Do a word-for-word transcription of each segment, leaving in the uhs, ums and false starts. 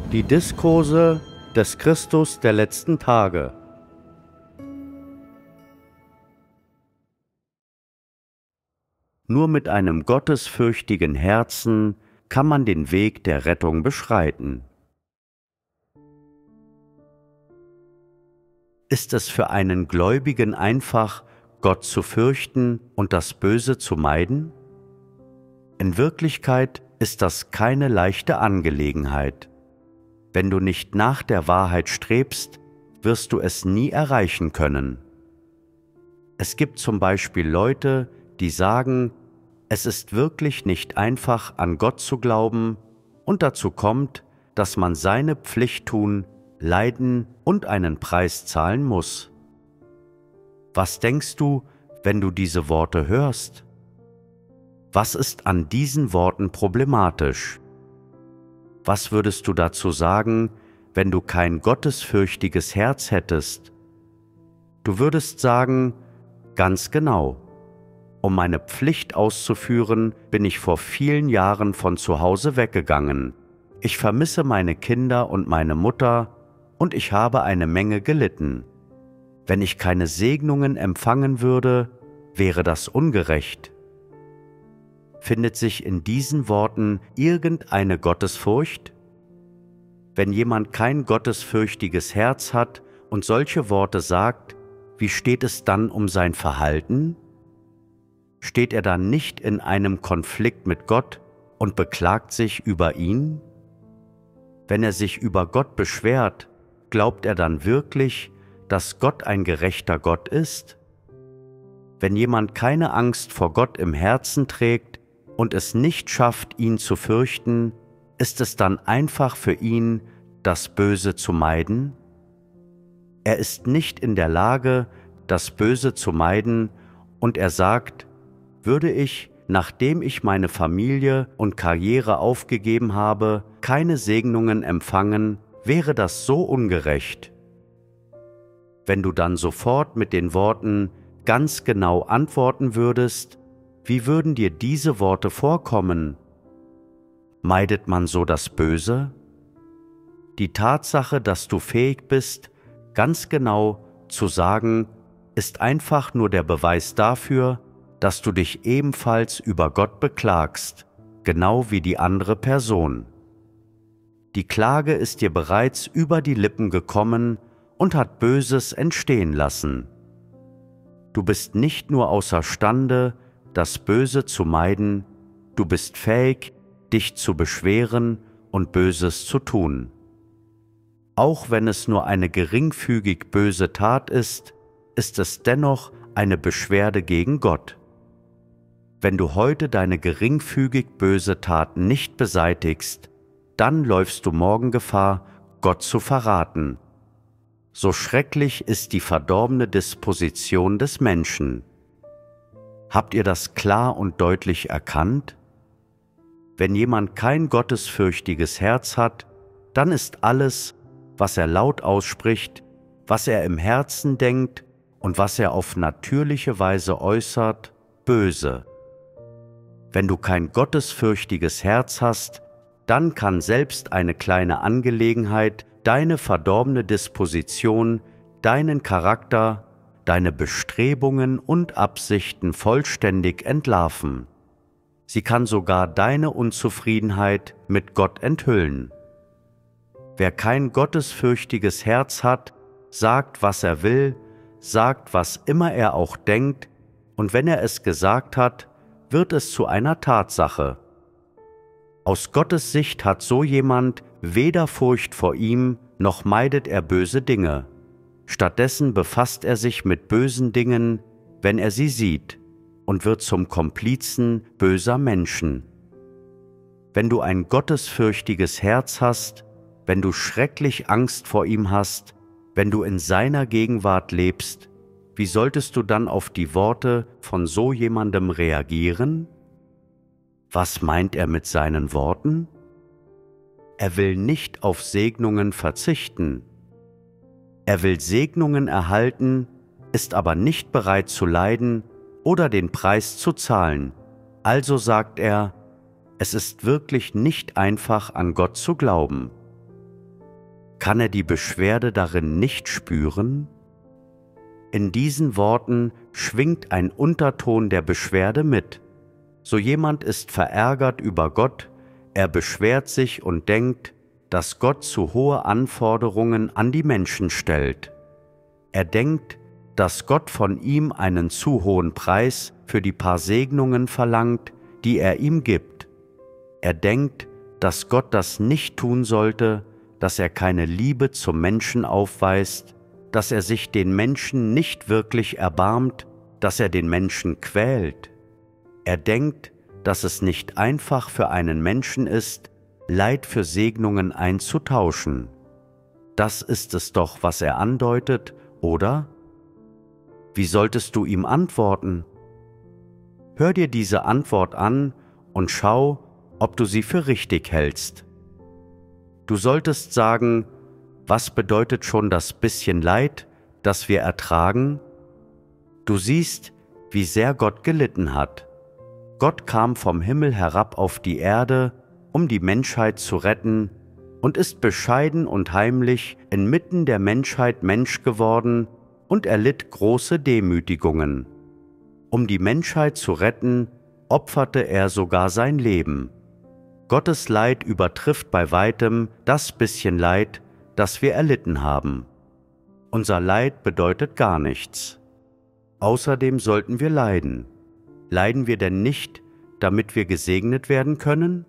Die Diskurse des Christus der letzten Tage. Nur mit einem gottesfürchtigen Herzen kann man den Weg der Rettung beschreiten. Ist es für einen Gläubigen einfach, Gott zu fürchten und das Böse zu meiden? In Wirklichkeit ist das keine leichte Angelegenheit. Wenn du nicht nach der Wahrheit strebst, wirst du es nie erreichen können. Es gibt zum Beispiel Leute, die sagen, es ist wirklich nicht einfach, an Gott zu glauben, und dazu kommt, dass man seine Pflicht tun, leiden und einen Preis zahlen muss. Was denkst du, wenn du diese Worte hörst? Was ist an diesen Worten problematisch? Was würdest du dazu sagen, wenn du kein gottesfürchtiges Herz hättest? Du würdest sagen, ganz genau. Um meine Pflicht auszuführen, bin ich vor vielen Jahren von zu Hause weggegangen. Ich vermisse meine Kinder und meine Mutter, und ich habe eine Menge gelitten. Wenn ich keine Segnungen empfangen würde, wäre das ungerecht. Findet sich in diesen Worten irgendeine Gottesfurcht? Wenn jemand kein gottesfürchtiges Herz hat und solche Worte sagt, wie steht es dann um sein Verhalten? Steht er dann nicht in einem Konflikt mit Gott und beklagt sich über ihn? Wenn er sich über Gott beschwert, glaubt er dann wirklich, dass Gott ein gerechter Gott ist? Wenn jemand keine Angst vor Gott im Herzen trägt und es nicht schafft, ihn zu fürchten, ist es dann einfach für ihn, das Böse zu meiden? Er ist nicht in der Lage, das Böse zu meiden, und er sagt, würde ich, nachdem ich meine Familie und Karriere aufgegeben habe, keine Segnungen empfangen, wäre das so ungerecht. Wenn du dann sofort mit den Worten ganz genau antworten würdest, wie würden dir diese Worte vorkommen? Meidet man so das Böse? Die Tatsache, dass du fähig bist, ganz genau zu sagen, ist einfach nur der Beweis dafür, dass du dich ebenfalls über Gott beklagst, genau wie die andere Person. Die Klage ist dir bereits über die Lippen gekommen und hat Böses entstehen lassen. Du bist nicht nur außerstande, das Böse zu meiden, du bist fähig, dich zu beschweren und Böses zu tun. Auch wenn es nur eine geringfügig böse Tat ist, ist es dennoch eine Beschwerde gegen Gott. Wenn du heute deine geringfügig böse Tat nicht beseitigst, dann läufst du morgen Gefahr, Gott zu verraten. So schrecklich ist die verdorbene Disposition des Menschen. Habt ihr das klar und deutlich erkannt? Wenn jemand kein gottesfürchtiges Herz hat, dann ist alles, was er laut ausspricht, was er im Herzen denkt und was er auf natürliche Weise äußert, böse. Wenn du kein gottesfürchtiges Herz hast, dann kann selbst eine kleine Angelegenheit deine verdorbene Disposition, deinen Charakter, deine Bestrebungen und Absichten vollständig entlarven. Sie kann sogar deine Unzufriedenheit mit Gott enthüllen. Wer kein gottesfürchtiges Herz hat, sagt, was er will, sagt, was immer er auch denkt, und wenn er es gesagt hat, wird es zu einer Tatsache. Aus Gottes Sicht hat so jemand weder Furcht vor ihm, noch meidet er böse Dinge. Stattdessen befasst er sich mit bösen Dingen, wenn er sie sieht, und wird zum Komplizen böser Menschen. Wenn du ein gottesfürchtiges Herz hast, wenn du schrecklich Angst vor ihm hast, wenn du in seiner Gegenwart lebst, wie solltest du dann auf die Worte von so jemandem reagieren? Was meint er mit seinen Worten? Er will nicht auf Segnungen verzichten. Er will Segnungen erhalten, ist aber nicht bereit zu leiden oder den Preis zu zahlen. Also sagt er, es ist wirklich nicht einfach, an Gott zu glauben. Kann er die Beschwerde darin nicht spüren? In diesen Worten schwingt ein Unterton der Beschwerde mit. So jemand ist verärgert über Gott, er beschwert sich und denkt, dass Gott zu hohe Anforderungen an die Menschen stellt. Er denkt, dass Gott von ihm einen zu hohen Preis für die paar Segnungen verlangt, die er ihm gibt. Er denkt, dass Gott das nicht tun sollte, dass er keine Liebe zum Menschen aufweist, dass er sich den Menschen nicht wirklich erbarmt, dass er den Menschen quält. Er denkt, dass es nicht einfach für einen Menschen ist, Leid für Segnungen einzutauschen. Das ist es doch, was er andeutet, oder? Wie solltest du ihm antworten? Hör dir diese Antwort an und schau, ob du sie für richtig hältst. Du solltest sagen, was bedeutet schon das bisschen Leid, das wir ertragen? Du siehst, wie sehr Gott gelitten hat. Gott kam vom Himmel herab auf die Erde, um die Menschheit zu retten, und ist bescheiden und heimlich inmitten der Menschheit Mensch geworden und erlitt große Demütigungen. Um die Menschheit zu retten, opferte er sogar sein Leben. Gottes Leid übertrifft bei weitem das bisschen Leid, das wir erlitten haben. Unser Leid bedeutet gar nichts. Außerdem sollten wir leiden. Leiden wir denn nicht, damit wir gesegnet werden können?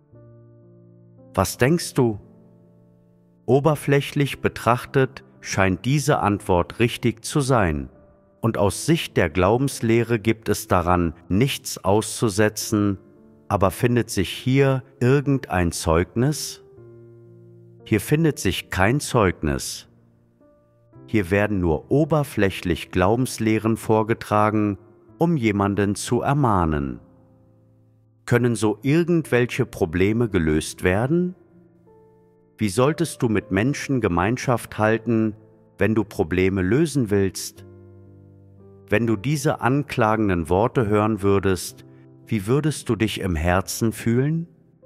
Was denkst du? Oberflächlich betrachtet scheint diese Antwort richtig zu sein, und aus Sicht der Glaubenslehre gibt es daran nichts auszusetzen, aber findet sich hier irgendein Zeugnis? Hier findet sich kein Zeugnis. Hier werden nur oberflächlich Glaubenslehren vorgetragen, um jemanden zu ermahnen. Können so irgendwelche Probleme gelöst werden? Wie solltest du mit Menschen Gemeinschaft halten, wenn du Probleme lösen willst? Wenn du diese anklagenden Worte hören würdest, wie würdest du dich im Herzen fühlen?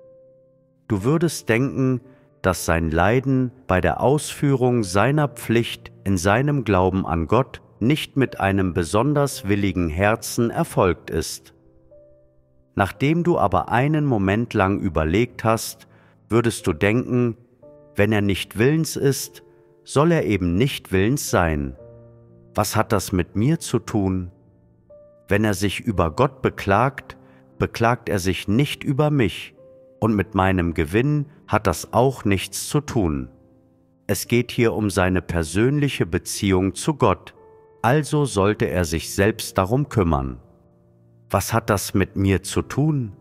Du würdest denken, dass sein Leiden bei der Ausführung seiner Pflicht in seinem Glauben an Gott nicht mit einem besonders willigen Herzen erfolgt ist. Nachdem du aber einen Moment lang überlegt hast, würdest du denken, wenn er nicht willens ist, soll er eben nicht willens sein. Was hat das mit mir zu tun? Wenn er sich über Gott beklagt, beklagt er sich nicht über mich, und mit meinem Gewinn hat das auch nichts zu tun. Es geht hier um seine persönliche Beziehung zu Gott, also sollte er sich selbst darum kümmern. Was hat das mit mir zu tun?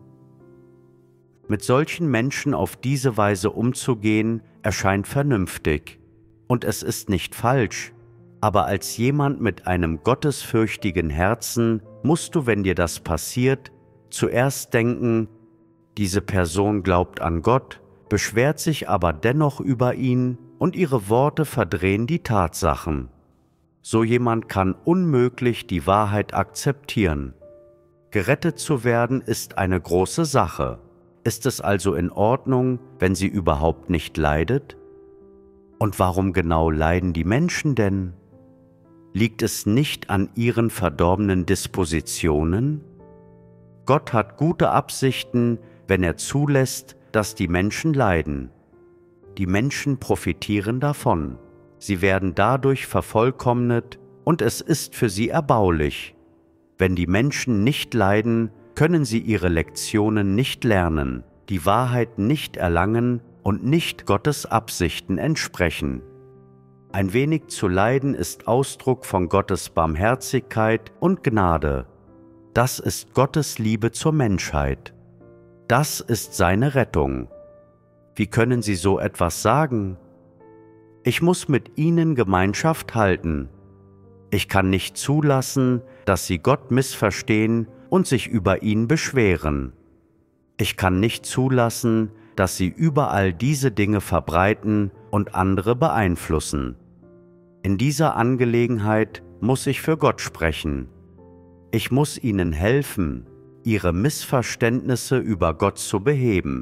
Mit solchen Menschen auf diese Weise umzugehen, erscheint vernünftig, und es ist nicht falsch, aber als jemand mit einem gottesfürchtigen Herzen musst du, wenn dir das passiert, zuerst denken, diese Person glaubt an Gott, beschwert sich aber dennoch über ihn und ihre Worte verdrehen die Tatsachen. So jemand kann unmöglich die Wahrheit akzeptieren. Gerettet zu werden ist eine große Sache. Ist es also in Ordnung, wenn sie überhaupt nicht leidet? Und warum genau leiden die Menschen denn? Liegt es nicht an ihren verdorbenen Dispositionen? Gott hat gute Absichten, wenn er zulässt, dass die Menschen leiden. Die Menschen profitieren davon. Sie werden dadurch vervollkommnet und es ist für sie erbaulich. Wenn die Menschen nicht leiden, können sie ihre Lektionen nicht lernen, die Wahrheit nicht erlangen und nicht Gottes Absichten entsprechen. Ein wenig zu leiden ist Ausdruck von Gottes Barmherzigkeit und Gnade. Das ist Gottes Liebe zur Menschheit. Das ist seine Rettung. Wie können Sie so etwas sagen? Ich muss mit ihnen Gemeinschaft halten. Ich kann nicht zulassen, dass sie Gott missverstehen und sich über ihn beschweren. Ich kann nicht zulassen, dass sie überall diese Dinge verbreiten und andere beeinflussen. In dieser Angelegenheit muss ich für Gott sprechen. Ich muss ihnen helfen, ihre Missverständnisse über Gott zu beheben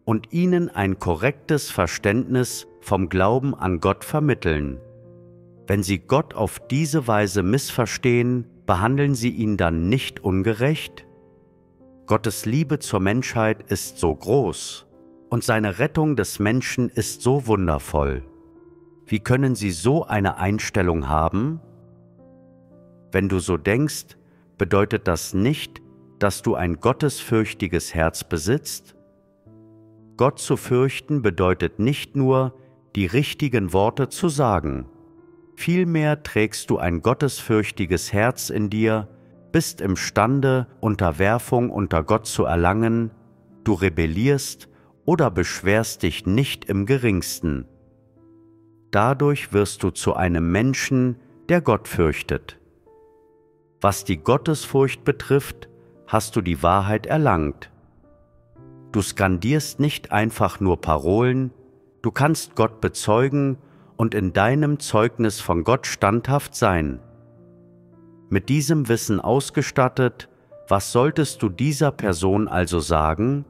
und ihnen ein korrektes Verständnis vom Glauben an Gott vermitteln. Wenn sie Gott auf diese Weise missverstehen, behandeln sie ihn dann nicht ungerecht? Gottes Liebe zur Menschheit ist so groß und seine Rettung des Menschen ist so wundervoll. Wie können sie so eine Einstellung haben? Wenn du so denkst, bedeutet das nicht, dass du ein gottesfürchtiges Herz besitzt? Gott zu fürchten bedeutet nicht nur, die richtigen Worte zu sagen. Vielmehr trägst du ein gottesfürchtiges Herz in dir, bist imstande, Unterwerfung unter Gott zu erlangen, du rebellierst oder beschwerst dich nicht im geringsten. Dadurch wirst du zu einem Menschen, der Gott fürchtet. Was die Gottesfurcht betrifft, hast du die Wahrheit erlangt. Du skandierst nicht einfach nur Parolen, du kannst Gott bezeugen und in deinem Zeugnis von Gott standhaft sein. Mit diesem Wissen ausgestattet, was solltest du dieser Person also sagen?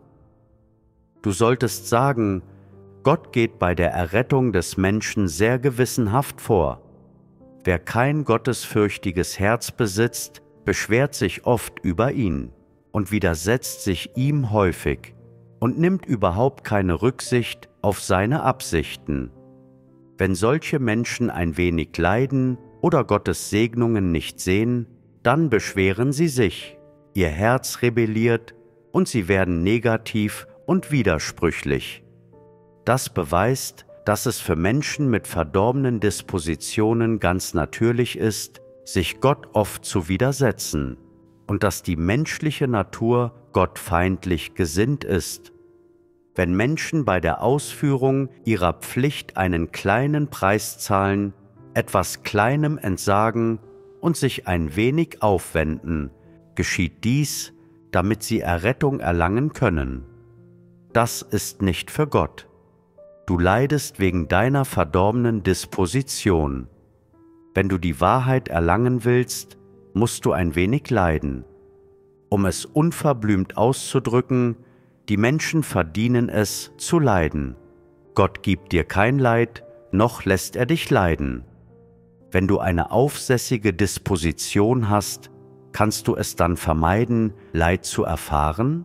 Du solltest sagen, Gott geht bei der Errettung des Menschen sehr gewissenhaft vor. Wer kein gottesfürchtiges Herz besitzt, beschwert sich oft über ihn und widersetzt sich ihm häufig und nimmt überhaupt keine Rücksicht auf seine Absichten. Wenn solche Menschen ein wenig leiden oder Gottes Segnungen nicht sehen, dann beschweren sie sich, ihr Herz rebelliert und sie werden negativ und widersprüchlich. Das beweist, dass es für Menschen mit verdorbenen Dispositionen ganz natürlich ist, sich Gott oft zu widersetzen und dass die menschliche Natur gottfeindlich gesinnt ist. Wenn Menschen bei der Ausführung ihrer Pflicht einen kleinen Preis zahlen, etwas Kleinem entsagen und sich ein wenig aufwenden, geschieht dies, damit sie Errettung erlangen können. Das ist nicht für Gott. Du leidest wegen deiner verdorbenen Disposition. Wenn du die Wahrheit erlangen willst, musst du ein wenig leiden. Um es unverblümt auszudrücken, die Menschen verdienen es, zu leiden. Gott gibt dir kein Leid, noch lässt er dich leiden. Wenn du eine aufsässige Disposition hast, kannst du es dann vermeiden, Leid zu erfahren?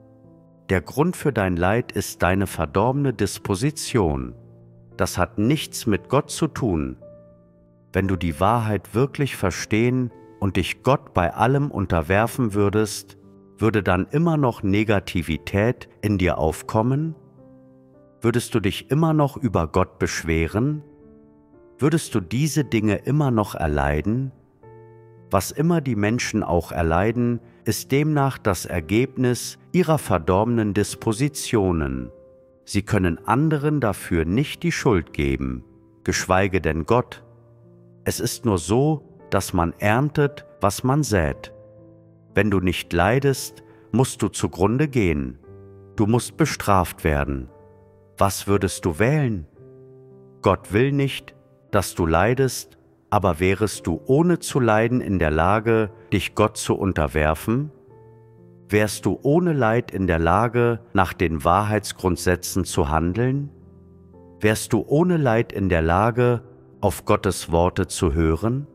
Der Grund für dein Leid ist deine verdorbene Disposition. Das hat nichts mit Gott zu tun. Wenn du die Wahrheit wirklich verstehen und dich Gott bei allem unterwerfen würdest, würde dann immer noch Negativität in dir aufkommen? Würdest du dich immer noch über Gott beschweren? Würdest du diese Dinge immer noch erleiden? Was immer die Menschen auch erleiden, ist demnach das Ergebnis ihrer verdorbenen Dispositionen. Sie können anderen dafür nicht die Schuld geben, geschweige denn Gott. Es ist nur so, dass man erntet, was man sät. Wenn du nicht leidest, musst du zugrunde gehen. Du musst bestraft werden. Was würdest du wählen? Gott will nicht, dass du leidest, aber wärest du ohne zu leiden in der Lage, dich Gott zu unterwerfen? Wärst du ohne Leid in der Lage, nach den Wahrheitsgrundsätzen zu handeln? Wärst du ohne Leid in der Lage, auf Gottes Worte zu hören?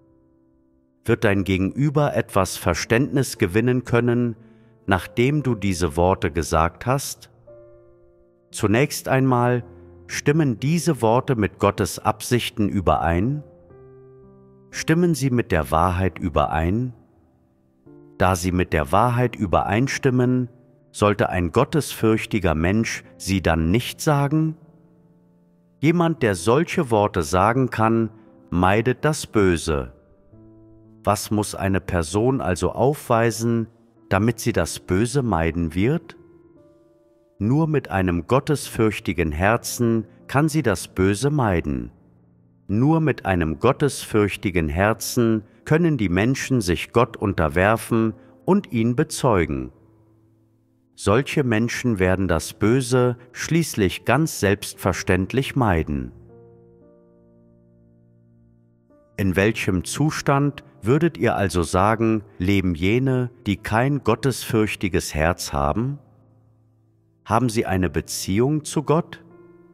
Wird dein Gegenüber etwas Verständnis gewinnen können, nachdem du diese Worte gesagt hast? Zunächst einmal, stimmen diese Worte mit Gottes Absichten überein? Stimmen sie mit der Wahrheit überein? Da sie mit der Wahrheit übereinstimmen, sollte ein gottesfürchtiger Mensch sie dann nicht sagen? Jemand, der solche Worte sagen kann, meidet das Böse. Was muss eine Person also aufweisen, damit sie das Böse meiden wird? Nur mit einem gottesfürchtigen Herzen kann sie das Böse meiden. Nur mit einem gottesfürchtigen Herzen können die Menschen sich Gott unterwerfen und ihn bezeugen. Solche Menschen werden das Böse schließlich ganz selbstverständlich meiden. In welchem Zustand würdet ihr also sagen, leben jene, die kein gottesfürchtiges Herz haben? Haben sie eine Beziehung zu Gott?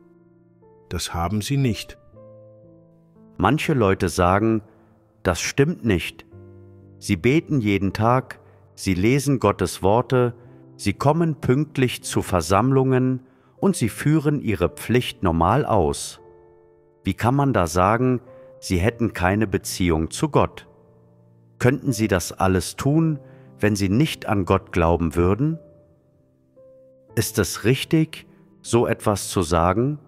Das haben sie nicht. Manche Leute sagen, das stimmt nicht. Sie beten jeden Tag, sie lesen Gottes Worte, sie kommen pünktlich zu Versammlungen und sie führen ihre Pflicht normal aus. Wie kann man da sagen, sie hätten keine Beziehung zu Gott? Könnten sie das alles tun, wenn sie nicht an Gott glauben würden? Ist es richtig, so etwas zu sagen?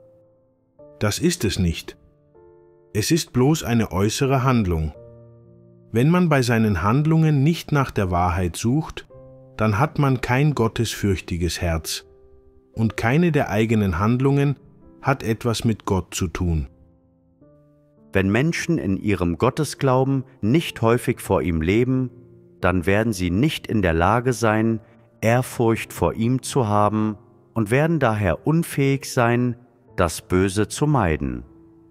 Das ist es nicht. Es ist bloß eine äußere Handlung. Wenn man bei seinen Handlungen nicht nach der Wahrheit sucht, dann hat man kein gottesfürchtiges Herz, und keine der eigenen Handlungen hat etwas mit Gott zu tun. Wenn Menschen in ihrem Gottesglauben nicht häufig vor ihm leben, dann werden sie nicht in der Lage sein, Ehrfurcht vor ihm zu haben und werden daher unfähig sein, das Böse zu meiden.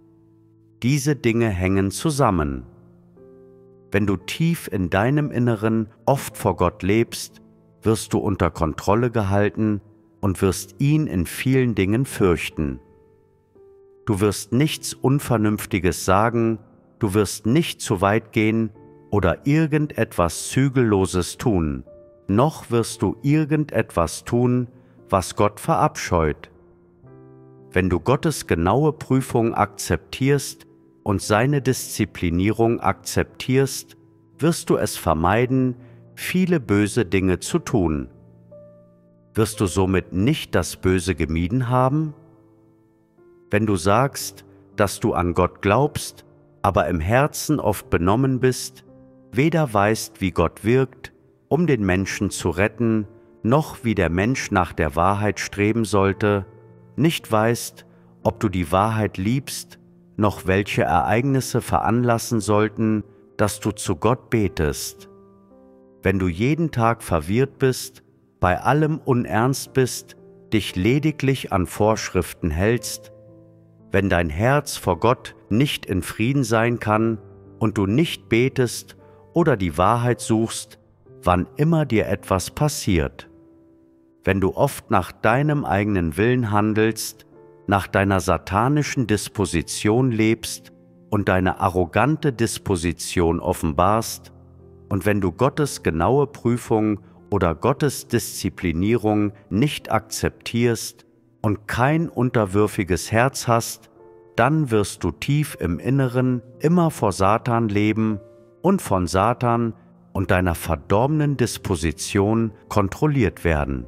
Diese Dinge hängen zusammen. Wenn du tief in deinem Inneren oft vor Gott lebst, wirst du unter Kontrolle gehalten und wirst ihn in vielen Dingen fürchten. Du wirst nichts Unvernünftiges sagen, du wirst nicht zu weit gehen oder irgendetwas Zügelloses tun, noch wirst du irgendetwas tun, was Gott verabscheut. Wenn du Gottes genaue Prüfung akzeptierst und seine Disziplinierung akzeptierst, wirst du es vermeiden, viele böse Dinge zu tun. Wirst du somit nicht das Böse gemieden haben? Wenn du sagst, dass du an Gott glaubst, aber im Herzen oft benommen bist, weder weißt, wie Gott wirkt, um den Menschen zu retten, noch wie der Mensch nach der Wahrheit streben sollte, nicht weißt, ob du die Wahrheit liebst, noch welche Ereignisse veranlassen sollten, dass du zu Gott betest. Wenn du jeden Tag verwirrt bist, bei allem unernst bist, dich lediglich an Vorschriften hältst, wenn dein Herz vor Gott nicht in Frieden sein kann und du nicht betest oder die Wahrheit suchst, wann immer dir etwas passiert. Wenn du oft nach deinem eigenen Willen handelst, nach deiner satanischen Disposition lebst und deine arrogante Disposition offenbarst, und wenn du Gottes genaue Prüfung oder Gottes Disziplinierung nicht akzeptierst und kein unterwürfiges Herz hast, dann wirst du tief im Inneren immer vor Satan leben und von Satan und deiner verdorbenen Disposition kontrolliert werden.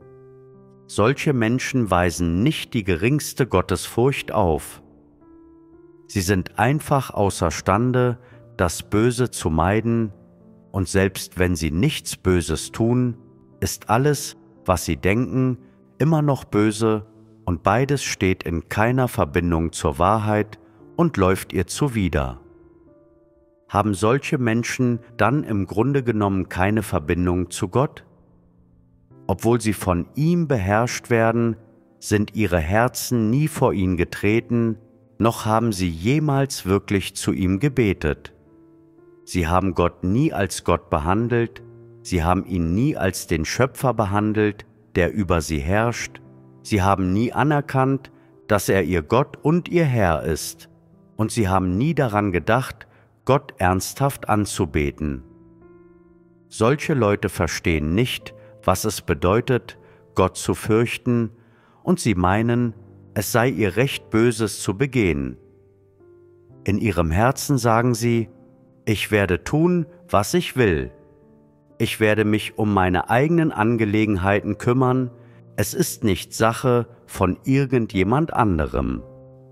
Solche Menschen weisen nicht die geringste Gottesfurcht auf. Sie sind einfach außerstande, das Böse zu meiden, und selbst wenn sie nichts Böses tun, ist alles, was sie denken, immer noch böse, und beides steht in keiner Verbindung zur Wahrheit und läuft ihr zuwider. Haben solche Menschen dann im Grunde genommen keine Verbindung zu Gott? Obwohl sie von ihm beherrscht werden, sind ihre Herzen nie vor ihn getreten, noch haben sie jemals wirklich zu ihm gebetet. Sie haben Gott nie als Gott behandelt, sie haben ihn nie als den Schöpfer behandelt, der über sie herrscht, sie haben nie anerkannt, dass er ihr Gott und ihr Herr ist, und sie haben nie daran gedacht, Gott ernsthaft anzubeten. Solche Leute verstehen nicht, was es bedeutet, Gott zu fürchten, und sie meinen, es sei ihr Recht, Böses zu begehen. In ihrem Herzen sagen sie, ich werde tun, was ich will. Ich werde mich um meine eigenen Angelegenheiten kümmern, es ist nicht Sache von irgendjemand anderem.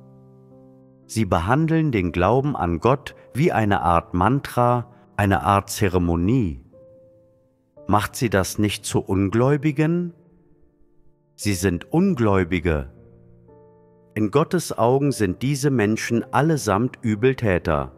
Sie behandeln den Glauben an Gott wie eine Art Mantra, eine Art Zeremonie. Macht sie das nicht zu Ungläubigen? Sie sind Ungläubige. In Gottes Augen sind diese Menschen allesamt Übeltäter.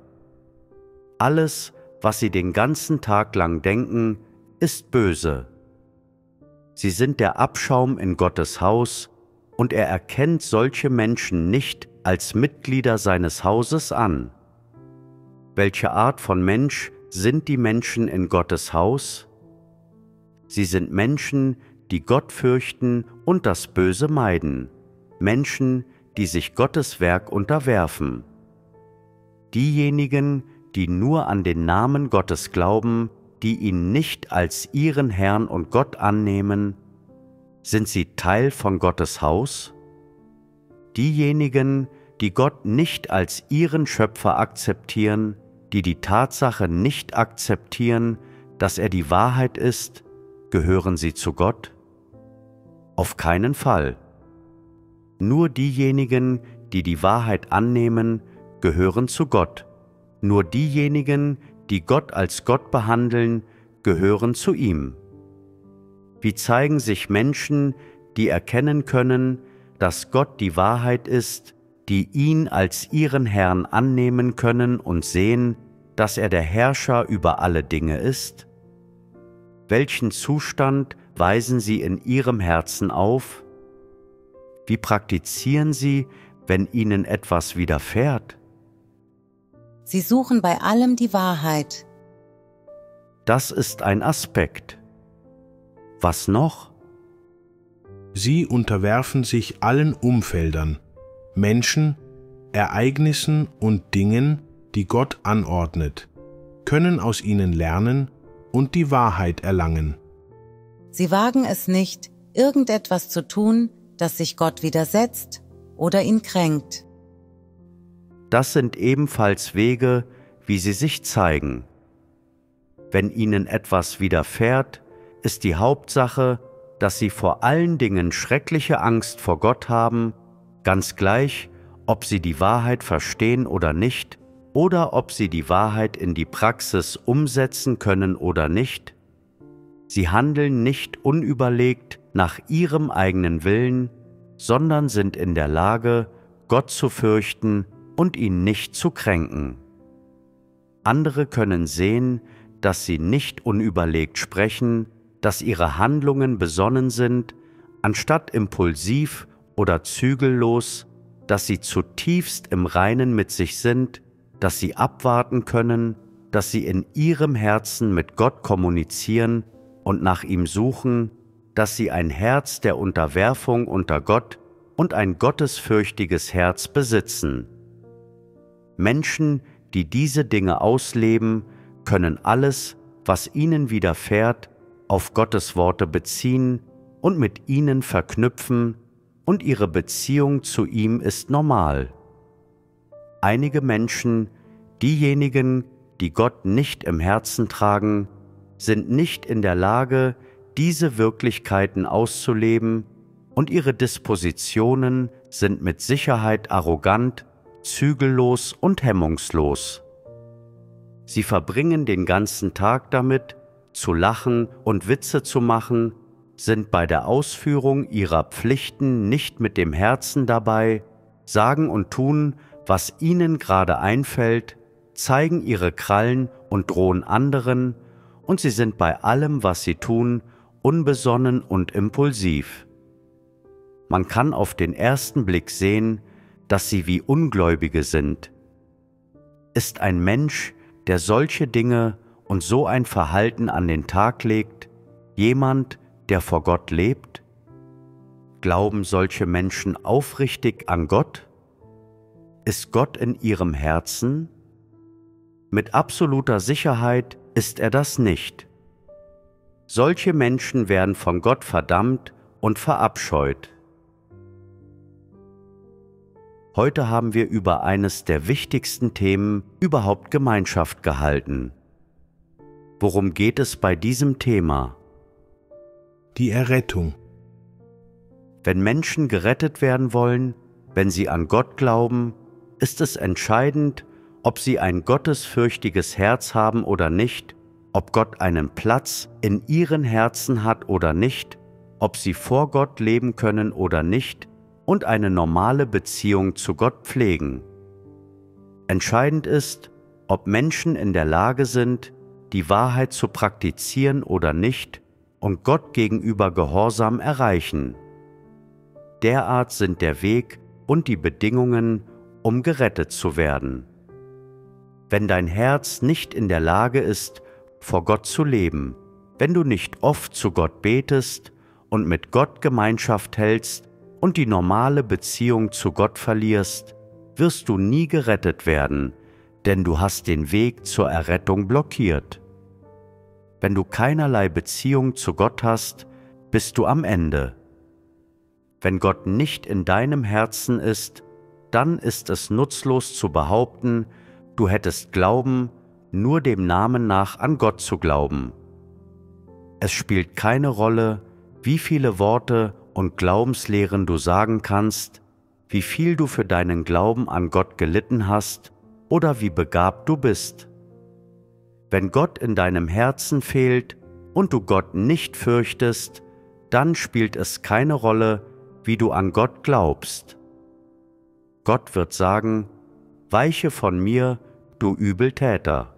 Alles, was sie den ganzen Tag lang denken, ist böse. Sie sind der Abschaum in Gottes Haus, und er erkennt solche Menschen nicht als Mitglieder seines Hauses an. Welche Art von Mensch sind die Menschen in Gottes Haus? Sie sind Menschen, die Gott fürchten und das Böse meiden, Menschen, die sich Gottes Werk unterwerfen. Diejenigen, die nur an den Namen Gottes glauben, die ihn nicht als ihren Herrn und Gott annehmen, sind sie Teil von Gottes Haus? Diejenigen, die Gott nicht als ihren Schöpfer akzeptieren, die die Tatsache nicht akzeptieren, dass er die Wahrheit ist, gehören sie zu Gott? Auf keinen Fall. Nur diejenigen, die die Wahrheit annehmen, gehören zu Gott. Nur diejenigen, die Gott als Gott behandeln, gehören zu ihm. Wie zeigen sich Menschen, die erkennen können, dass Gott die Wahrheit ist, die ihn als ihren Herrn annehmen können und sehen, dass er der Herrscher über alle Dinge ist? Welchen Zustand weisen sie in ihrem Herzen auf? Wie praktizieren sie, wenn ihnen etwas widerfährt? Sie suchen bei allem die Wahrheit. Das ist ein Aspekt. Was noch? Sie unterwerfen sich allen Umfeldern, Menschen, Ereignissen und Dingen, die Gott anordnet, können aus ihnen lernen und die Wahrheit erlangen. Sie wagen es nicht, irgendetwas zu tun, das sich Gott widersetzt oder ihn kränkt. Das sind ebenfalls Wege, wie sie sich zeigen. Wenn ihnen etwas widerfährt, ist die Hauptsache, dass sie vor allen Dingen schreckliche Angst vor Gott haben, ganz gleich, ob sie die Wahrheit verstehen oder nicht, oder ob sie die Wahrheit in die Praxis umsetzen können oder nicht. Sie handeln nicht unüberlegt nach ihrem eigenen Willen, sondern sind in der Lage, Gott zu fürchten und ihn nicht zu kränken. Andere können sehen, dass sie nicht unüberlegt sprechen, dass ihre Handlungen besonnen sind, anstatt impulsiv oder zügellos, dass sie zutiefst im Reinen mit sich sind, dass sie abwarten können, dass sie in ihrem Herzen mit Gott kommunizieren und nach ihm suchen, dass sie ein Herz der Unterwerfung unter Gott und ein gottesfürchtiges Herz besitzen. Menschen, die diese Dinge ausleben, können alles, was ihnen widerfährt, auf Gottes Worte beziehen und mit ihnen verknüpfen, und ihre Beziehung zu ihm ist normal. Einige Menschen, diejenigen, die Gott nicht im Herzen tragen, sind nicht in der Lage, diese Wirklichkeiten auszuleben, und ihre Dispositionen sind mit Sicherheit arrogant, zügellos und hemmungslos. Sie verbringen den ganzen Tag damit, zu lachen und Witze zu machen, sind bei der Ausführung ihrer Pflichten nicht mit dem Herzen dabei, sagen und tun, was ihnen gerade einfällt, zeigen ihre Krallen und drohen anderen, und sie sind bei allem, was sie tun, unbesonnen und impulsiv. Man kann auf den ersten Blick sehen, dass sie wie Ungläubige sind. Ist ein Mensch, der solche Dinge und so ein Verhalten an den Tag legt, jemand, der vor Gott lebt? Glauben solche Menschen aufrichtig an Gott? Ist Gott in ihrem Herzen? Mit absoluter Sicherheit ist er das nicht. Solche Menschen werden von Gott verdammt und verabscheut. Heute haben wir über eines der wichtigsten Themen überhaupt Gemeinschaft gehalten. Worum geht es bei diesem Thema? Die Errettung. Wenn Menschen gerettet werden wollen, wenn sie an Gott glauben, ist es entscheidend, ob sie ein gottesfürchtiges Herz haben oder nicht, ob Gott einen Platz in ihren Herzen hat oder nicht, ob sie vor Gott leben können oder nicht und eine normale Beziehung zu Gott pflegen. Entscheidend ist, ob Menschen in der Lage sind, die Wahrheit zu praktizieren oder nicht und Gott gegenüber Gehorsam erreichen. Derart sind der Weg und die Bedingungen, um gerettet zu werden. Wenn dein Herz nicht in der Lage ist, vor Gott zu leben, wenn du nicht oft zu Gott betest und mit Gott Gemeinschaft hältst und die normale Beziehung zu Gott verlierst, wirst du nie gerettet werden, denn du hast den Weg zur Errettung blockiert. Wenn du keinerlei Beziehung zu Gott hast, bist du am Ende. Wenn Gott nicht in deinem Herzen ist, dann ist es nutzlos zu behaupten, du hättest Glauben, nur dem Namen nach an Gott zu glauben. Es spielt keine Rolle, wie viele Worte und Glaubenslehren du sagen kannst, wie viel du für deinen Glauben an Gott gelitten hast oder wie begabt du bist. Wenn Gott in deinem Herzen fehlt und du Gott nicht fürchtest, dann spielt es keine Rolle, wie du an Gott glaubst. Gott wird sagen, weiche von mir, du Übeltäter.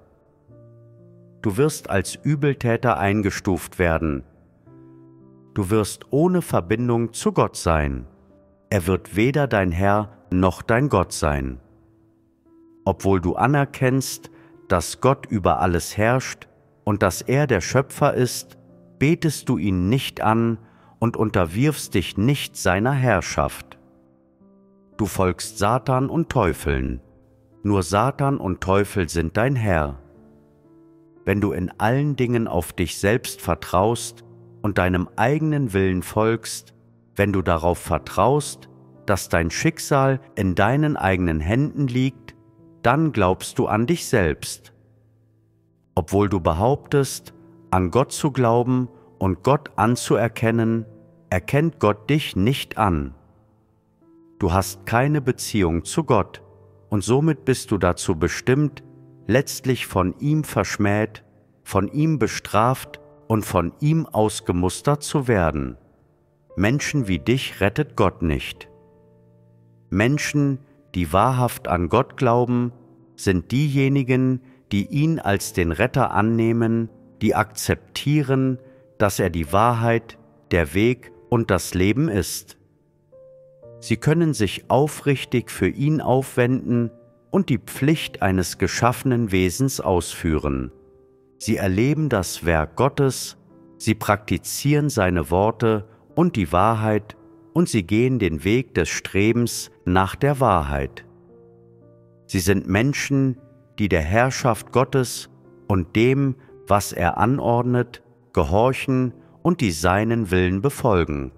Du wirst als Übeltäter eingestuft werden. Du wirst ohne Verbindung zu Gott sein. Er wird weder dein Herr noch dein Gott sein. Obwohl du anerkennst, dass Gott über alles herrscht und dass er der Schöpfer ist, betest du ihn nicht an und unterwirfst dich nicht seiner Herrschaft. Du folgst Satan und Teufeln. Nur Satan und Teufel sind dein Herr. Wenn du in allen Dingen auf dich selbst vertraust und deinem eigenen Willen folgst, wenn du darauf vertraust, dass dein Schicksal in deinen eigenen Händen liegt, dann glaubst du an dich selbst. Obwohl du behauptest, an Gott zu glauben und Gott anzuerkennen, erkennt Gott dich nicht an. Du hast keine Beziehung zu Gott und somit bist du dazu bestimmt, letztlich von ihm verschmäht, von ihm bestraft und von ihm ausgemustert zu werden. Menschen wie dich rettet Gott nicht. Menschen, die wahrhaft an Gott glauben, sind diejenigen, die ihn als den Retter annehmen, die akzeptieren, dass er die Wahrheit, der Weg und das Leben ist. Sie können sich aufrichtig für ihn aufwenden und die Pflicht eines geschaffenen Wesens ausführen. Sie erleben das Werk Gottes, sie praktizieren seine Worte und die Wahrheit und sie gehen den Weg des Strebens nach der Wahrheit. Sie sind Menschen, die der Herrschaft Gottes und dem, was er anordnet, gehorchen und die seinen Willen befolgen.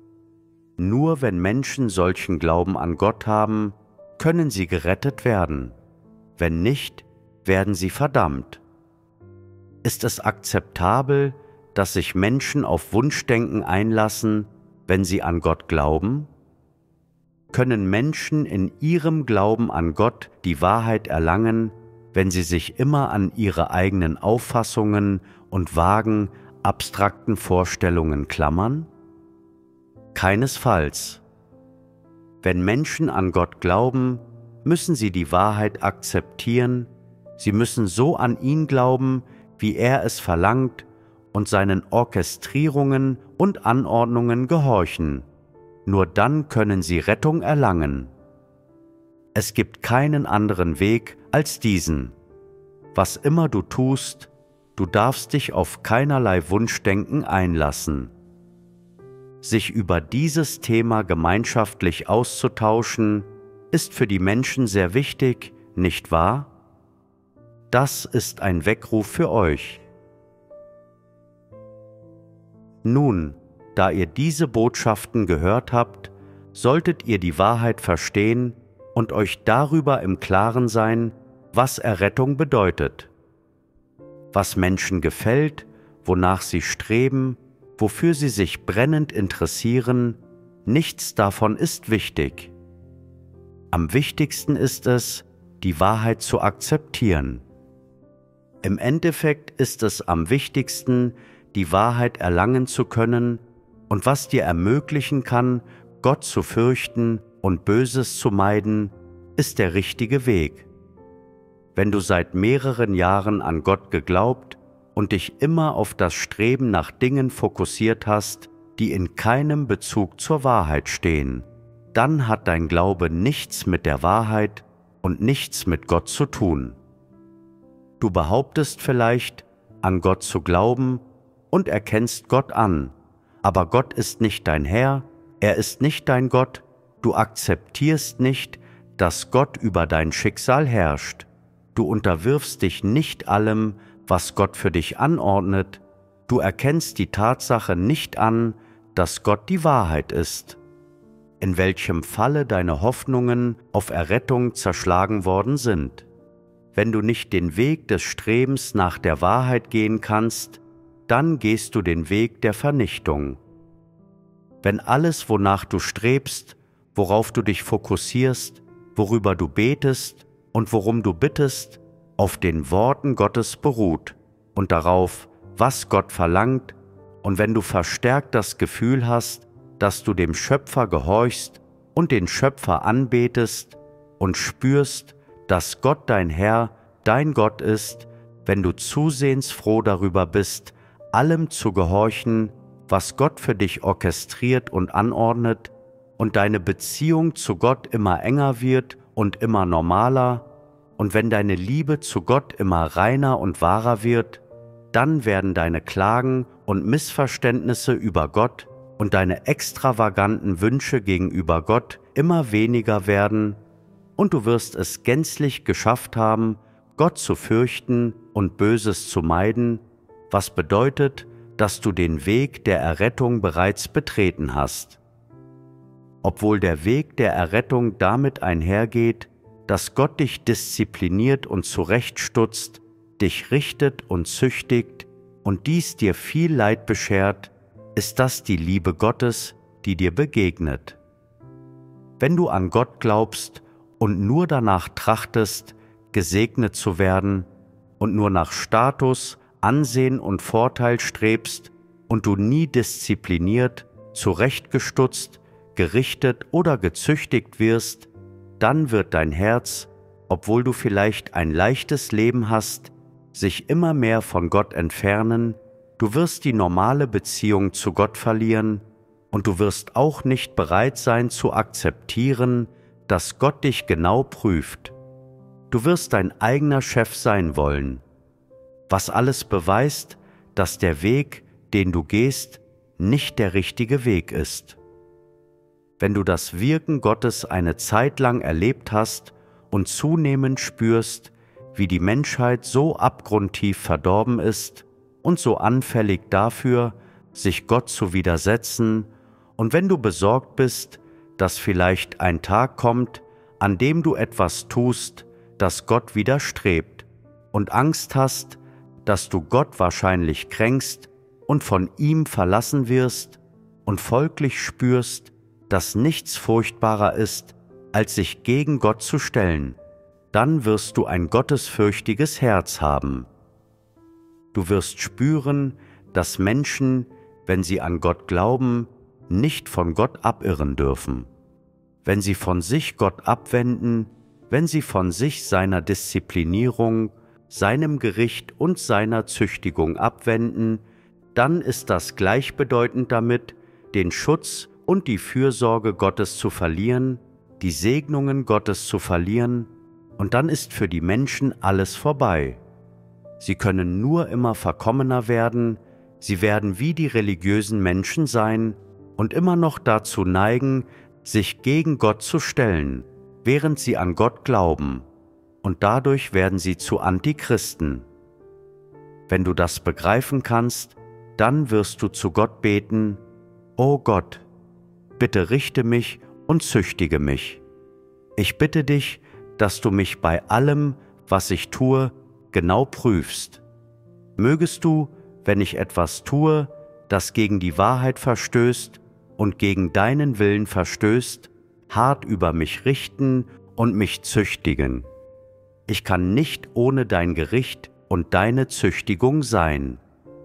Nur wenn Menschen solchen Glauben an Gott haben, können sie gerettet werden. Wenn nicht, werden sie verdammt. Ist es akzeptabel, dass sich Menschen auf Wunschdenken einlassen, wenn sie an Gott glauben? Können Menschen in ihrem Glauben an Gott die Wahrheit erlangen, wenn sie sich immer an ihre eigenen Auffassungen und vagen, abstrakten Vorstellungen klammern? Keinesfalls. Wenn Menschen an Gott glauben, müssen sie die Wahrheit akzeptieren, sie müssen so an ihn glauben, wie er es verlangt, und seinen Orchestrierungen und Anordnungen gehorchen. Nur dann können sie Rettung erlangen. Es gibt keinen anderen Weg als diesen. Was immer du tust, du darfst dich auf keinerlei Wunschdenken einlassen. Sich über dieses Thema gemeinschaftlich auszutauschen, ist für die Menschen sehr wichtig, nicht wahr? Das ist ein Weckruf für euch. Nun, da ihr diese Botschaften gehört habt, solltet ihr die Wahrheit verstehen und euch darüber im Klaren sein, was Errettung bedeutet. Was Menschen gefällt, wonach sie streben, wofür sie sich brennend interessieren, nichts davon ist wichtig. Am wichtigsten ist es, die Wahrheit zu akzeptieren. Im Endeffekt ist es am wichtigsten, die Wahrheit erlangen zu können und was dir ermöglichen kann, Gott zu fürchten und Böses zu meiden, ist der richtige Weg. Wenn du seit mehreren Jahren an Gott geglaubt und dich immer auf das Streben nach Dingen fokussiert hast, die in keinem Bezug zur Wahrheit stehen, dann hat dein Glaube nichts mit der Wahrheit und nichts mit Gott zu tun. Du behauptest vielleicht, an Gott zu glauben und erkennst Gott an, aber Gott ist nicht dein Herr, er ist nicht dein Gott, du akzeptierst nicht, dass Gott über dein Schicksal herrscht. Du unterwirfst dich nicht allem, was Gott für dich anordnet, du erkennst die Tatsache nicht an, dass Gott die Wahrheit ist. In welchem Falle deine Hoffnungen auf Errettung zerschlagen worden sind. Wenn du nicht den Weg des Strebens nach der Wahrheit gehen kannst, dann gehst du den Weg der Vernichtung. Wenn alles, wonach du strebst, worauf du dich fokussierst, worüber du betest und worum du bittest, auf den Worten Gottes beruht und darauf, was Gott verlangt, und wenn du verstärkt das Gefühl hast, dass du dem Schöpfer gehorchst und den Schöpfer anbetest und spürst, dass Gott dein Herr, dein Gott ist, wenn du zusehends froh darüber bist, allem zu gehorchen, was Gott für dich orchestriert und anordnet, und deine Beziehung zu Gott immer enger wird und immer normaler, und wenn deine Liebe zu Gott immer reiner und wahrer wird, dann werden deine Klagen und Missverständnisse über Gott und deine extravaganten Wünsche gegenüber Gott immer weniger werden, und du wirst es gänzlich geschafft haben, Gott zu fürchten und Böses zu meiden, was bedeutet, dass du den Weg der Errettung bereits betreten hast. Obwohl der Weg der Errettung damit einhergeht, dass Gott dich diszipliniert und zurechtstutzt, dich richtet und züchtigt und dies dir viel Leid beschert, ist das die Liebe Gottes, die dir begegnet. Wenn du an Gott glaubst und nur danach trachtest, gesegnet zu werden und nur nach Status, Ansehen und Vorteil strebst und du nie diszipliniert, zurechtgestutzt, gerichtet oder gezüchtigt wirst, dann wird dein Herz, obwohl du vielleicht ein leichtes Leben hast, sich immer mehr von Gott entfernen, du wirst die normale Beziehung zu Gott verlieren und du wirst auch nicht bereit sein zu akzeptieren, dass Gott dich genau prüft. Du wirst dein eigener Chef sein wollen, was alles beweist, dass der Weg, den du gehst, nicht der richtige Weg ist. Wenn du das Wirken Gottes eine Zeit lang erlebt hast und zunehmend spürst, wie die Menschheit so abgrundtief verdorben ist und so anfällig dafür, sich Gott zu widersetzen, und wenn du besorgt bist, dass vielleicht ein Tag kommt, an dem du etwas tust, das Gott widerstrebt, und Angst hast, dass du Gott wahrscheinlich kränkst und von ihm verlassen wirst, und folglich spürst, dass nichts furchtbarer ist, als sich gegen Gott zu stellen, dann wirst du ein gottesfürchtiges Herz haben. Du wirst spüren, dass Menschen, wenn sie an Gott glauben, nicht von Gott abirren dürfen. Wenn sie von sich Gott abwenden, wenn sie von sich seiner Disziplinierung, seinem Gericht und seiner Züchtigung abwenden, dann ist das gleichbedeutend damit, den Schutz und die Fürsorge Gottes zu verlieren, die Segnungen Gottes zu verlieren, und dann ist für die Menschen alles vorbei. Sie können nur immer verkommener werden, sie werden wie die religiösen Menschen sein und immer noch dazu neigen, sich gegen Gott zu stellen, während sie an Gott glauben, und dadurch werden sie zu Antichristen. Wenn du das begreifen kannst, dann wirst du zu Gott beten: O Gott, bitte richte mich und züchtige mich. Ich bitte dich, dass du mich bei allem, was ich tue, genau prüfst. Mögest du, wenn ich etwas tue, das gegen die Wahrheit verstößt und gegen deinen Willen verstößt, hart über mich richten und mich züchtigen. Ich kann nicht ohne dein Gericht und deine Züchtigung sein.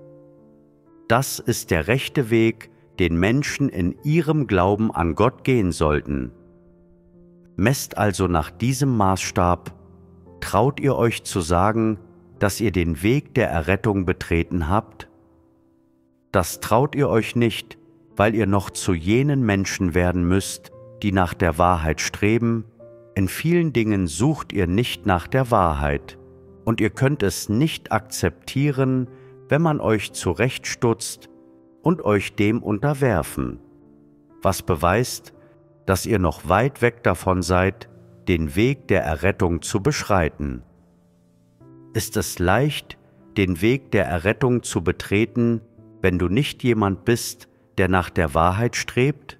Das ist der rechte Weg, den Menschen in ihrem Glauben an Gott gehen sollten. Messt also nach diesem Maßstab. Traut ihr euch zu sagen, dass ihr den Weg der Errettung betreten habt? Das traut ihr euch nicht, weil ihr noch zu jenen Menschen werden müsst, die nach der Wahrheit streben. In vielen Dingen sucht ihr nicht nach der Wahrheit, und ihr könnt es nicht akzeptieren, wenn man euch zurechtstutzt, und euch dem unterwerfen, was beweist, dass ihr noch weit weg davon seid, den Weg der Errettung zu beschreiten. Ist es leicht, den Weg der Errettung zu betreten, wenn du nicht jemand bist, der nach der Wahrheit strebt?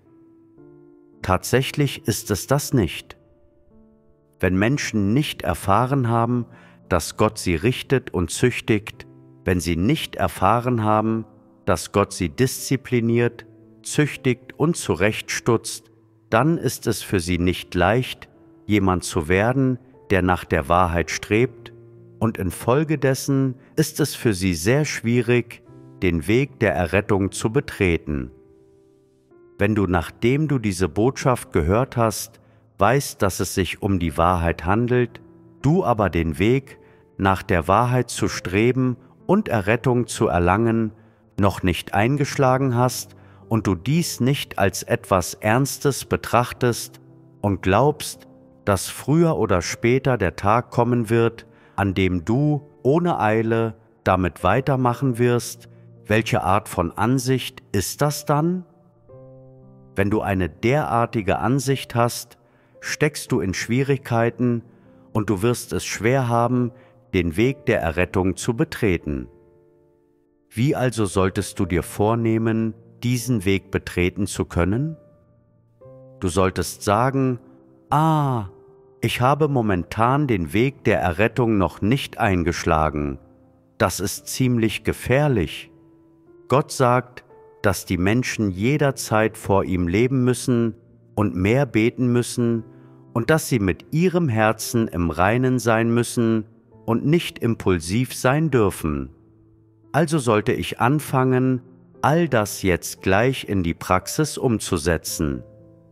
Tatsächlich ist es das nicht. Wenn Menschen nicht erfahren haben, dass Gott sie richtet und züchtigt, wenn sie nicht erfahren haben, dass Gott sie diszipliniert, züchtigt und zurechtstutzt, dann ist es für sie nicht leicht, jemand zu werden, der nach der Wahrheit strebt, und infolgedessen ist es für sie sehr schwierig, den Weg der Errettung zu betreten. Wenn du, nachdem du diese Botschaft gehört hast, weißt, dass es sich um die Wahrheit handelt, du aber den Weg, nach der Wahrheit zu streben und Errettung zu erlangen, noch nicht eingeschlagen hast und du dies nicht als etwas Ernstes betrachtest und glaubst, dass früher oder später der Tag kommen wird, an dem du ohne Eile damit weitermachen wirst, welche Art von Ansicht ist das dann? Wenn du eine derartige Ansicht hast, steckst du in Schwierigkeiten und du wirst es schwer haben, den Weg der Errettung zu betreten. Wie also solltest du dir vornehmen, diesen Weg betreten zu können? Du solltest sagen, ah, ich habe momentan den Weg der Errettung noch nicht eingeschlagen. Das ist ziemlich gefährlich. Gott sagt, dass die Menschen jederzeit vor ihm leben müssen und mehr beten müssen und dass sie mit ihrem Herzen im Reinen sein müssen und nicht impulsiv sein dürfen. Also sollte ich anfangen, all das jetzt gleich in die Praxis umzusetzen.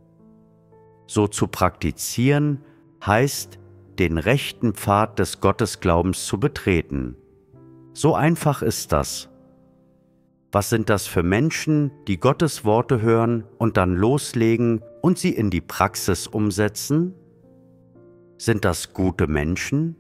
So zu praktizieren heißt, den rechten Pfad des Gottesglaubens zu betreten. So einfach ist das. Was sind das für Menschen, die Gottes Worte hören und dann loslegen und sie in die Praxis umsetzen? Sind das gute Menschen?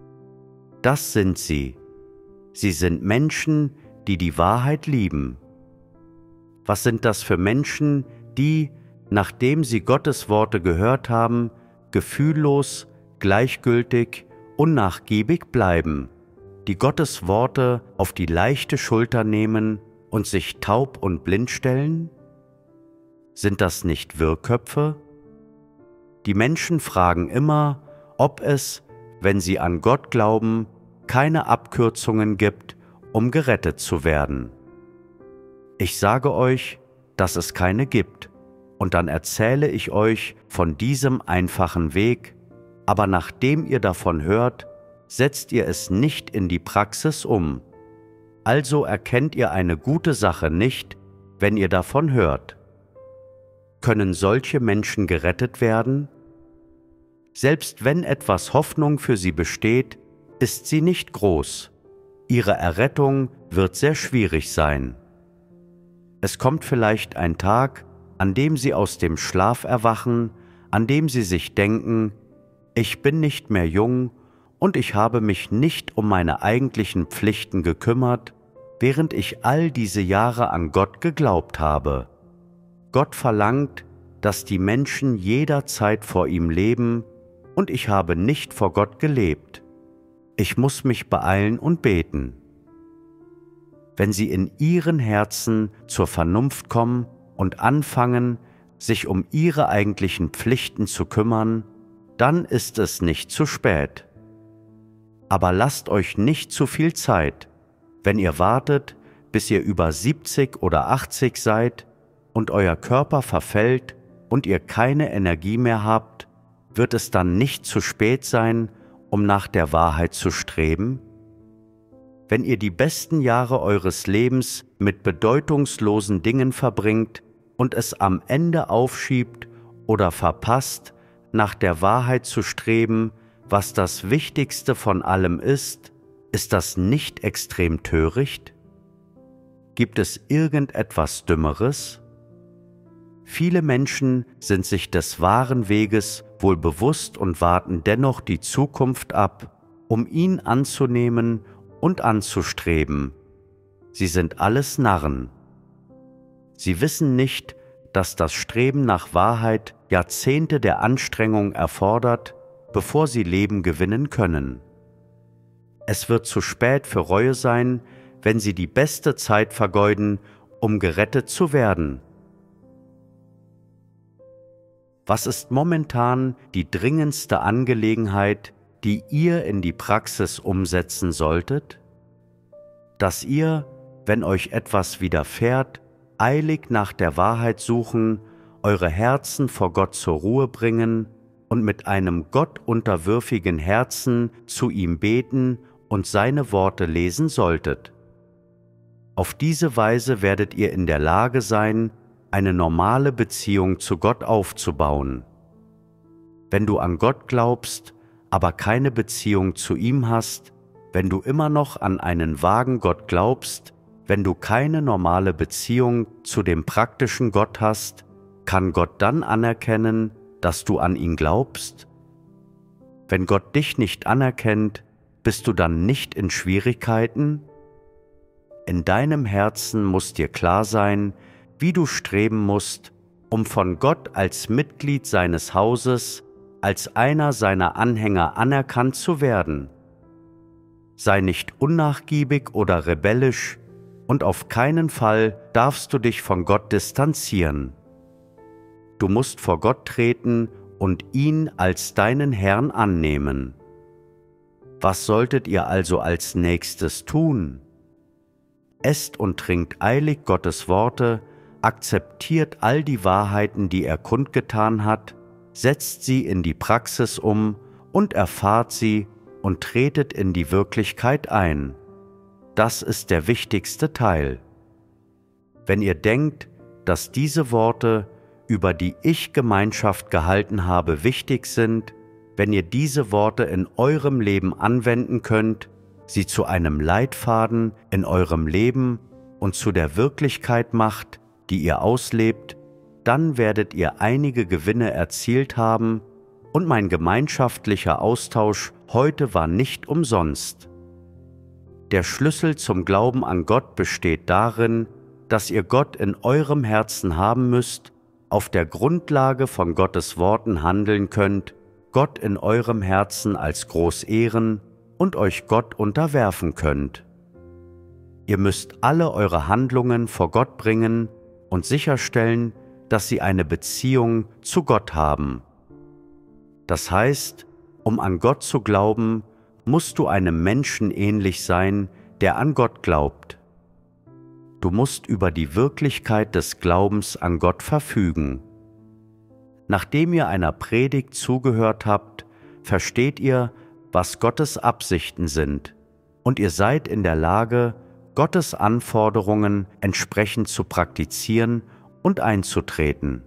Das sind sie. Sie sind Menschen, die die Wahrheit lieben. Was sind das für Menschen, die, nachdem sie Gottes Worte gehört haben, gefühllos, gleichgültig, unnachgiebig bleiben, die Gottes Worte auf die leichte Schulter nehmen und sich taub und blind stellen? Sind das nicht Wirrköpfe? Die Menschen fragen immer, ob es, wenn sie an Gott glauben, keine Abkürzungen gibt, um gerettet zu werden. Ich sage euch, dass es keine gibt, und dann erzähle ich euch von diesem einfachen Weg, aber nachdem ihr davon hört, setzt ihr es nicht in die Praxis um. Also erkennt ihr eine gute Sache nicht, wenn ihr davon hört. Können solche Menschen gerettet werden? Selbst wenn etwas Hoffnung für sie besteht, ist sie nicht groß. Ihre Errettung wird sehr schwierig sein. Es kommt vielleicht ein Tag, an dem sie aus dem Schlaf erwachen, an dem sie sich denken, ich bin nicht mehr jung und ich habe mich nicht um meine eigentlichen Pflichten gekümmert, während ich all diese Jahre an Gott geglaubt habe. Gott verlangt, dass die Menschen jederzeit vor ihm leben, und ich habe nicht vor Gott gelebt. Ich muss mich beeilen und beten. Wenn sie in ihren Herzen zur Vernunft kommen und anfangen, sich um ihre eigentlichen Pflichten zu kümmern, dann ist es nicht zu spät. Aber lasst euch nicht zu viel Zeit, wenn ihr wartet, bis ihr über siebzig oder achtzig seid und euer Körper verfällt und ihr keine Energie mehr habt, wird es dann nicht zu spät sein, um nach der Wahrheit zu streben? Wenn ihr die besten Jahre eures Lebens mit bedeutungslosen Dingen verbringt und es am Ende aufschiebt oder verpasst, nach der Wahrheit zu streben, was das Wichtigste von allem ist, ist das nicht extrem töricht? Gibt es irgendetwas Dümmeres? Viele Menschen sind sich des wahren Weges wohl bewusst und warten dennoch die Zukunft ab, um ihn anzunehmen und anzustreben. Sie sind alles Narren. Sie wissen nicht, dass das Streben nach Wahrheit Jahrzehnte der Anstrengung erfordert, bevor sie Leben gewinnen können. Es wird zu spät für Reue sein, wenn sie die beste Zeit vergeuden, um gerettet zu werden. Was ist momentan die dringendste Angelegenheit, die ihr in die Praxis umsetzen solltet? Dass ihr, wenn euch etwas widerfährt, eilig nach der Wahrheit suchen, eure Herzen vor Gott zur Ruhe bringen und mit einem Gott unterwürfigen Herzen zu ihm beten und seine Worte lesen solltet. Auf diese Weise werdet ihr in der Lage sein, eine normale Beziehung zu Gott aufzubauen. Wenn du an Gott glaubst, aber keine Beziehung zu ihm hast, wenn du immer noch an einen vagen Gott glaubst, wenn du keine normale Beziehung zu dem praktischen Gott hast, kann Gott dann anerkennen, dass du an ihn glaubst? Wenn Gott dich nicht anerkennt, bist du dann nicht in Schwierigkeiten? In deinem Herzen muss dir klar sein, wie du streben musst, um von Gott als Mitglied seines Hauses, als einer seiner Anhänger anerkannt zu werden. Sei nicht unnachgiebig oder rebellisch, und auf keinen Fall darfst du dich von Gott distanzieren. Du musst vor Gott treten und ihn als deinen Herrn annehmen. Was solltet ihr also als nächstes tun? Esst und trinkt eilig Gottes Worte, akzeptiert all die Wahrheiten, die er kundgetan hat, setzt sie in die Praxis um und erfahrt sie und tretet in die Wirklichkeit ein. Das ist der wichtigste Teil. Wenn ihr denkt, dass diese Worte, über die ich Gemeinschaft gehalten habe, wichtig sind, wenn ihr diese Worte in eurem Leben anwenden könnt, sie zu einem Leitfaden in eurem Leben und zu der Wirklichkeit macht, die ihr auslebt, dann werdet ihr einige Gewinne erzielt haben und mein gemeinschaftlicher Austausch heute war nicht umsonst. Der Schlüssel zum Glauben an Gott besteht darin, dass ihr Gott in eurem Herzen haben müsst, auf der Grundlage von Gottes Worten handeln könnt, Gott in eurem Herzen als groß ehren und euch Gott unterwerfen könnt. Ihr müsst alle eure Handlungen vor Gott bringen und sicherstellen, dass sie eine Beziehung zu Gott haben. Das heißt, um an Gott zu glauben, musst du einem Menschen ähnlich sein, der an Gott glaubt. Du musst über die Wirklichkeit des Glaubens an Gott verfügen. Nachdem ihr einer Predigt zugehört habt, versteht ihr, was Gottes Absichten sind, und ihr seid in der Lage, Gottes Anforderungen entsprechend zu praktizieren und einzutreten.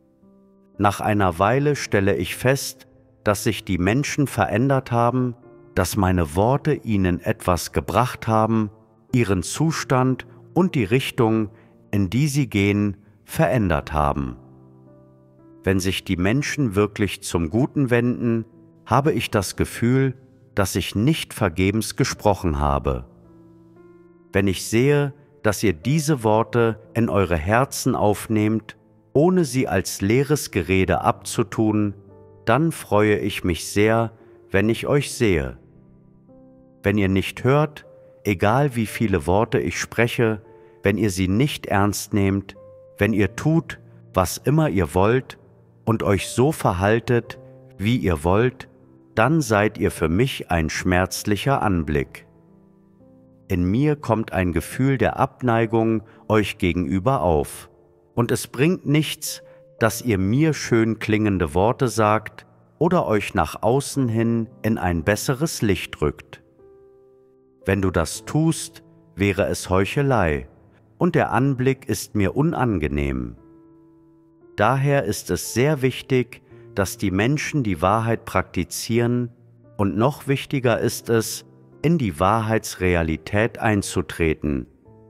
Nach einer Weile stelle ich fest, dass sich die Menschen verändert haben, dass meine Worte ihnen etwas gebracht haben, ihren Zustand und die Richtung, in die sie gehen, verändert haben. Wenn sich die Menschen wirklich zum Guten wenden, habe ich das Gefühl, dass ich nicht vergebens gesprochen habe. Wenn ich sehe, dass ihr diese Worte in eure Herzen aufnehmt, ohne sie als leeres Gerede abzutun, dann freue ich mich sehr, wenn ich euch sehe. Wenn ihr nicht hört, egal wie viele Worte ich spreche, wenn ihr sie nicht ernst nehmt, wenn ihr tut, was immer ihr wollt und euch so verhaltet, wie ihr wollt, dann seid ihr für mich ein schmerzlicher Anblick. In mir kommt ein Gefühl der Abneigung euch gegenüber auf, und es bringt nichts, dass ihr mir schön klingende Worte sagt oder euch nach außen hin in ein besseres Licht rückt. Wenn du das tust, wäre es Heuchelei, und der Anblick ist mir unangenehm. Daher ist es sehr wichtig, dass die Menschen die Wahrheit praktizieren, und noch wichtiger ist es, in die Wahrheitsrealität einzutreten.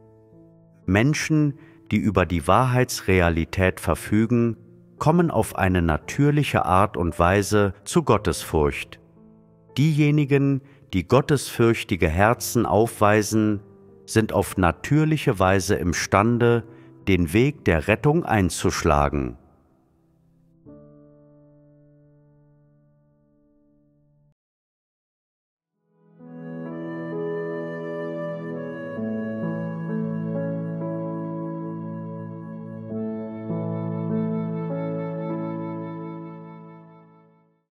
Menschen, die über die Wahrheitsrealität verfügen, kommen auf eine natürliche Art und Weise zu Gottesfurcht. Diejenigen, die gottesfürchtige Herzen aufweisen, sind auf natürliche Weise imstande, den Weg der Rettung einzuschlagen.